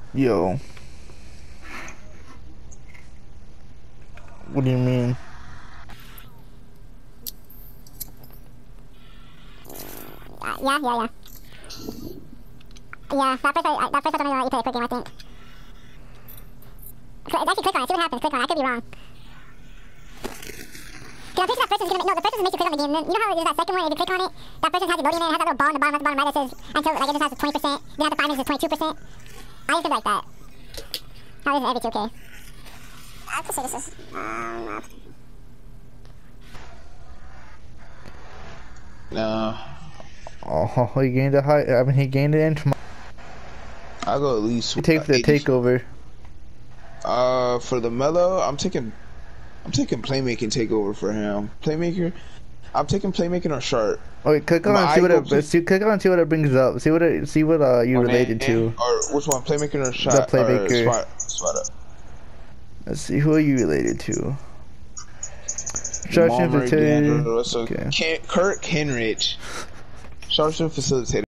Yo, what do you mean? Yeah. Yeah, that first one doesn't let you play a quick game, I think. So actually click on it, see what happens, click on it, I could be wrong. Cause I'm pretty sure that first one's gonna make, no, the first one makes you click on the game, and then, you know how there's that second one, if you click on it, that first one has it loading in, it has that little ball in the bottom right that says, until, like, it just has 20%, then after 5 minutes it's 22%. I used to be like that. Now this is every 2K. I could say this is, No. Oh, he gained a high. I mean, he gained an inch. I'll go at least. You take the 80. takeover. For the mellow, I'm taking playmaking takeover for him. Playmaker, I'm taking playmaking or sharp. Okay, click on and see what it. Click on and see what it brings up. See what you related to. Or which one? Playmaker or shot? The playmaker. Or spot. Let's see who are you related to. Instruction facilitator. Okay. Kirk Henrich. Instruction facilitator.